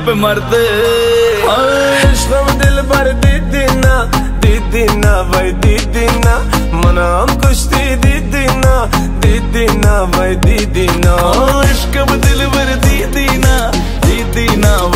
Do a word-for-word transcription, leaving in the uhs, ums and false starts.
पे मरते। इश्क़ में दिल भर दीदी ना, दीदी ना भाई दीदी ना, मना हम कुश्ती दीदी ना, दीदी ना भाई दीदी ना।